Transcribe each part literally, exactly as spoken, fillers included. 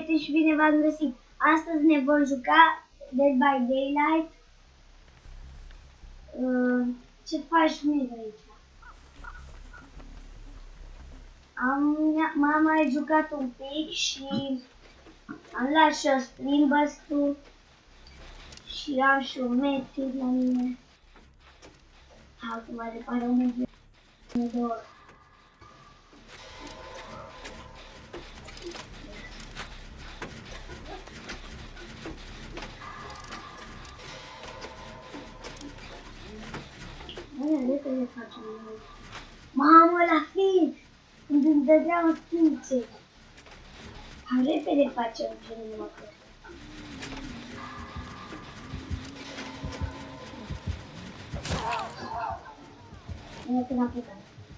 Și bine v-am găsit! Astăzi ne vom juca Dead by Daylight. Uh, ce faci mie aici? Am, m-am mai jucat un pic și am luat și o Streambust-ul și am și un Medkit la mine. Acum mai departe un Medkit de două. Bine, repede facem noi. Mamă, la fix! Când îmi dădeam stințe. Hai, repede facem genul ăsta. Bine că n-a plecat.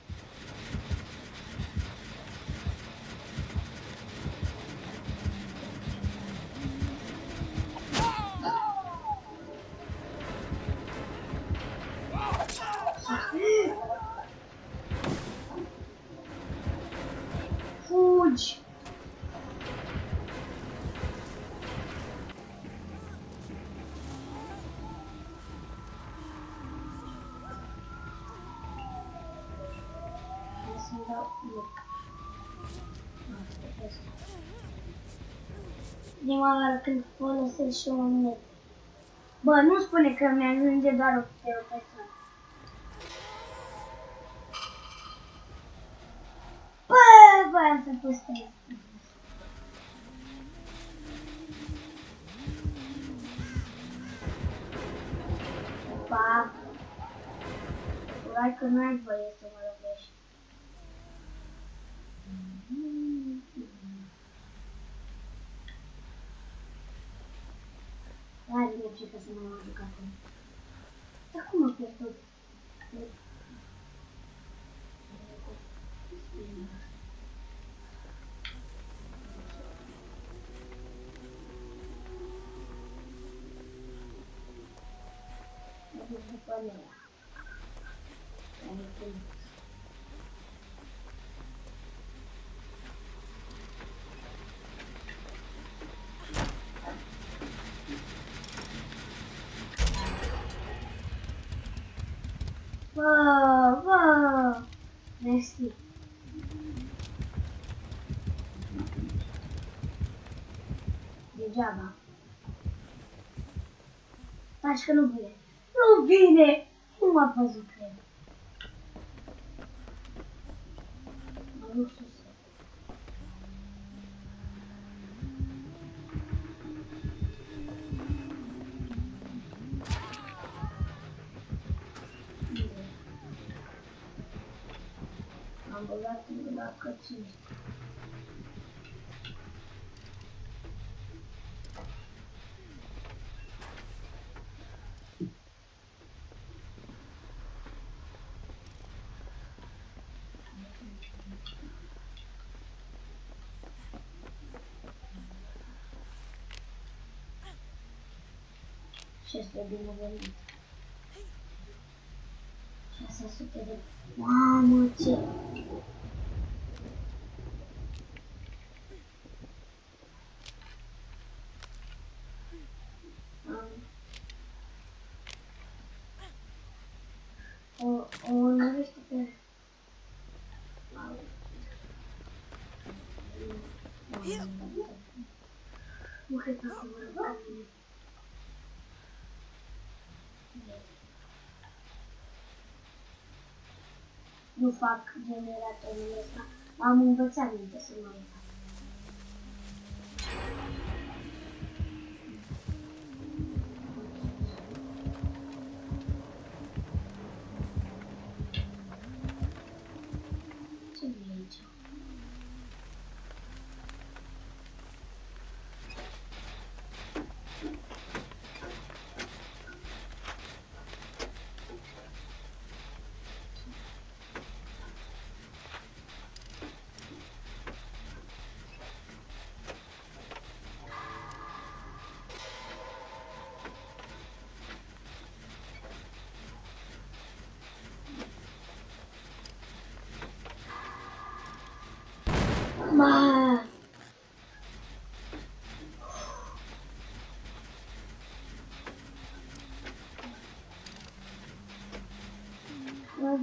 Fugi! Să-mi dau loc. Prima oară când folosesc și un net. Bă, nu spune că mi-ajunge doar o persoană. Bă, voiam să postez. Opa. Probabil că nu ai voie să mă lovești. Hai, de frică să mă duc acum. Dar cum mă pierd tot? Mă duc după mea. Bă, bă, mersi. Degeaba. Faci că nu vine. Nu vine! Nu m-a văzut, cred. Mă duc sus. Am băgat la cățini. Și este binevenit. șase sute de... Mamă, ce... O, o urmărește pe... Nu cred că acum mă rog. Nu fac generatorul ăsta. Am învățat minte să mă fac. Ce e aici?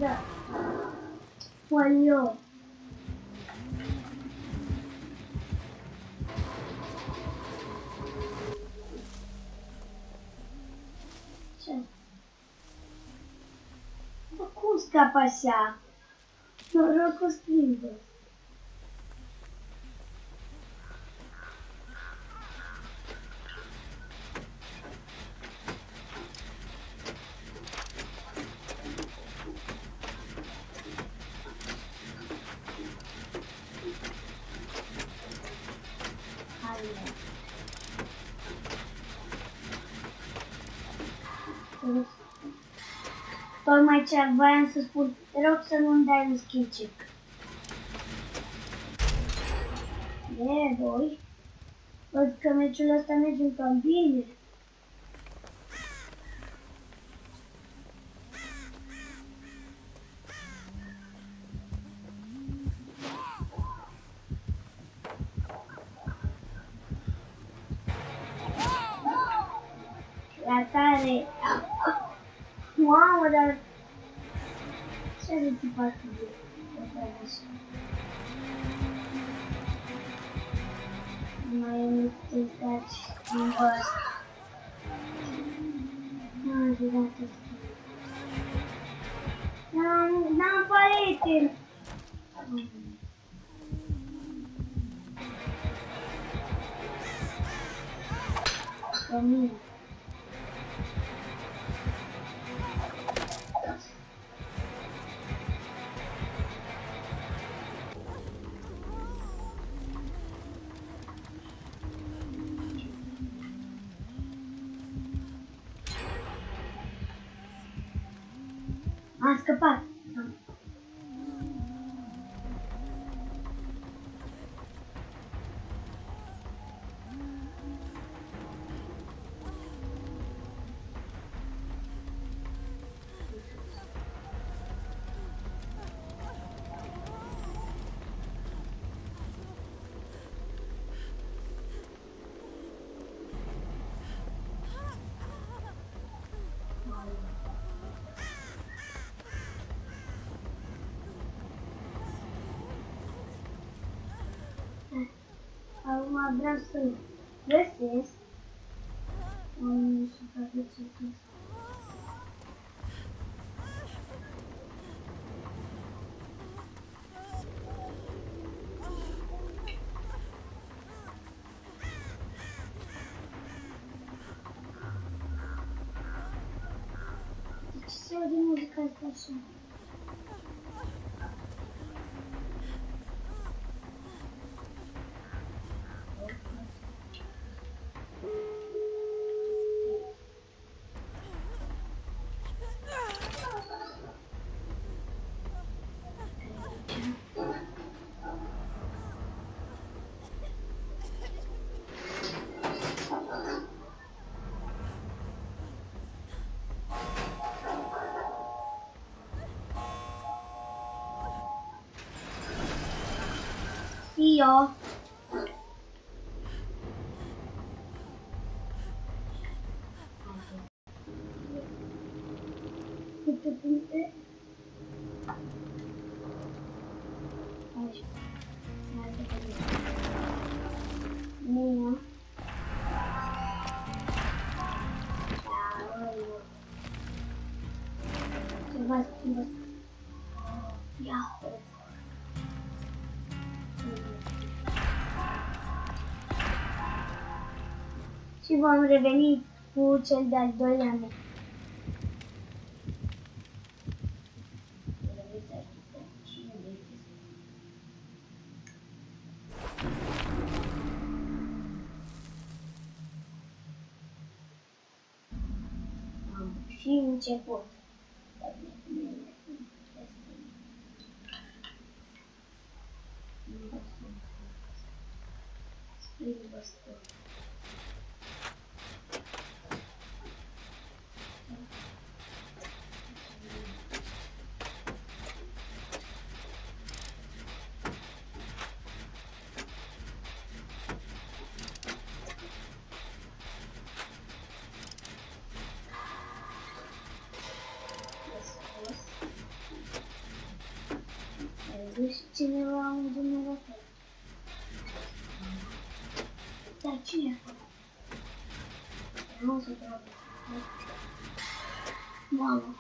Da. Olio. Ce? Bă, cum scap așa? Norocul strâmbă. Tocmai ce voiam să spun, te rog să nu-mi dai un skill check. E, voi? Văd că meciul ăsta merge cam bine. La tare. Mamă, dar... Ce are tipat de... Mai e mistezat și schimbă asta. Nu, de dată schimbă. N-am... N-am palete! Pe mine. Am scăpat. Acum vreau să găsesc un supraviețuitor. De ce se aude muzica asta așa? Io. Câte puncte? Aici. Bine. Ceva schimbă. Ia. Și vom reveni cu cel de-al doilea meci. Și început. cine a făcut? Nu o să trebuie. Mamă.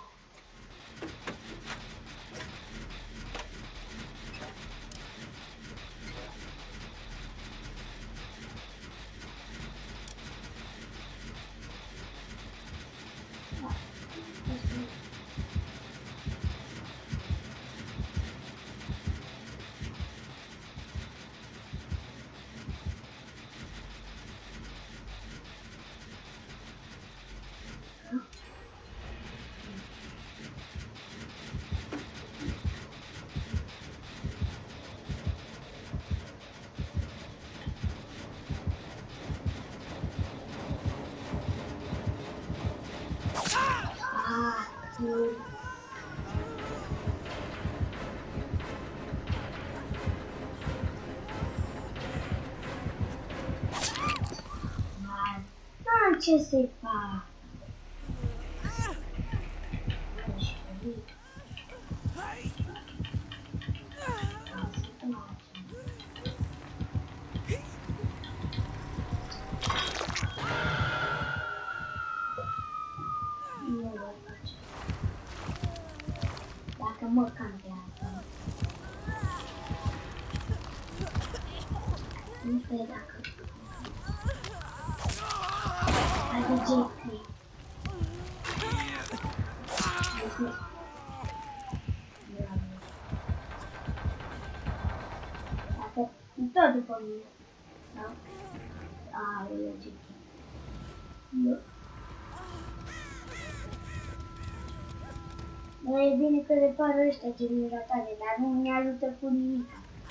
Ce să-i fac? Dacă mă campează. Nu știu dacă. Haide, Jeffrey. Dacă tot după mine. Da? A, e logic. Nu. Dar e bine că repară ăștia generatoare, dar nu ne ajută cu nimic.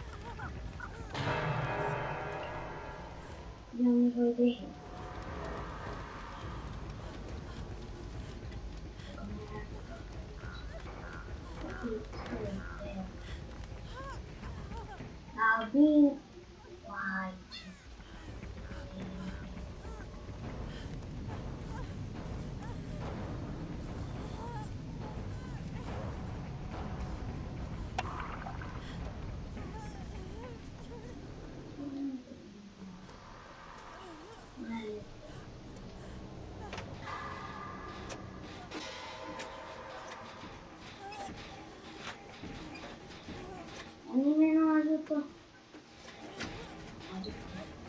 Eu am nevoie de el. Now being white. Nimeni nu ajută. Ajută.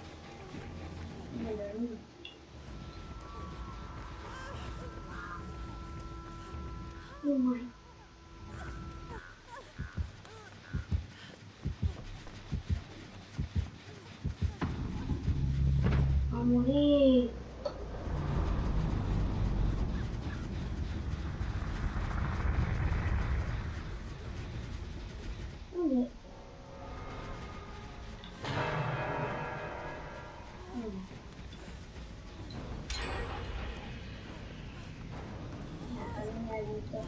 Nu, nu. Nu mai. A murit. Unde? Dacă nu ne ajută.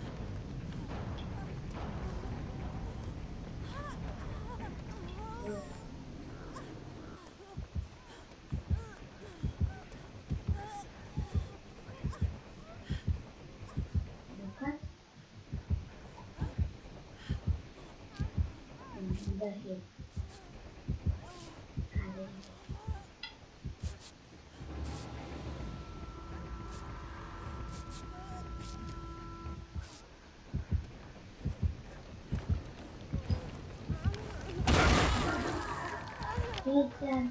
Bucat? Da, e. Care? Peter.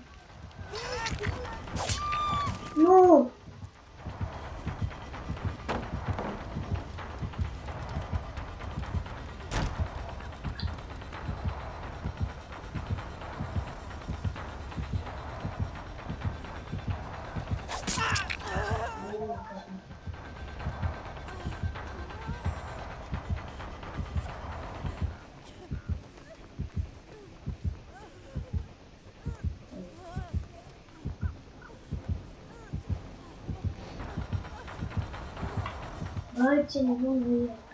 Nu! Bă, ce nebun e.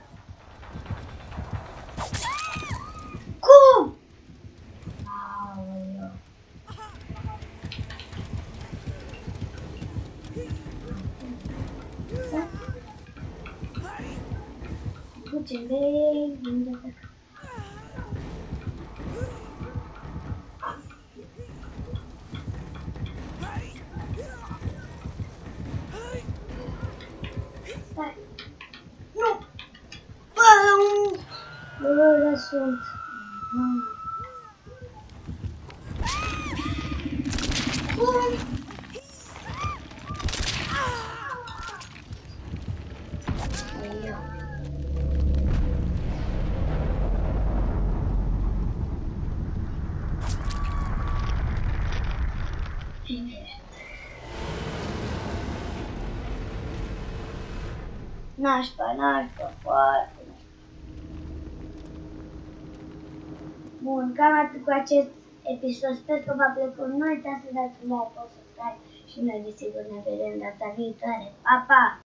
Cum? Aoleu. Ducem de unde să... Unde sunt? Hmm. Bun. Nașpa, nașpa, foarte nașpa. Bun, cam atât cu acest episod. Sper că v-a plăcut. Nu uitați să dați un like, un subscribe și noi desigur ne vedem data viitoare. Pa, pa!